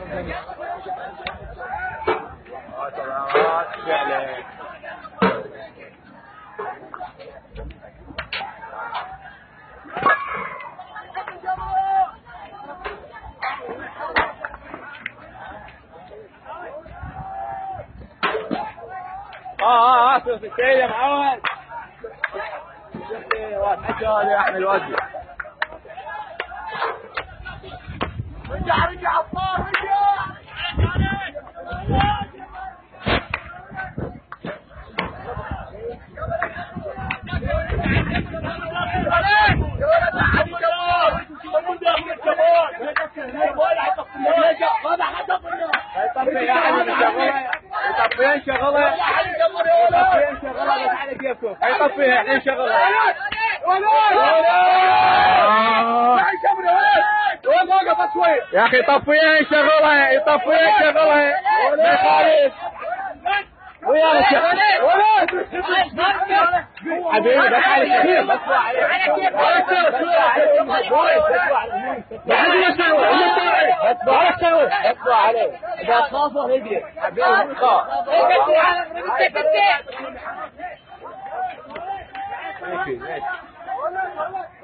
شوف يا معود. واحد يا احمد وادي. رجع عطار رجع. طفيان شغله على كيفكم. هيطفيها الحين شغله. يا اخي طفيها شغلها يطفيها شغلها ما يخالف. ويا حبيبي بس على كيف بس عليه اذا خافوا هدي حبيبي خاف.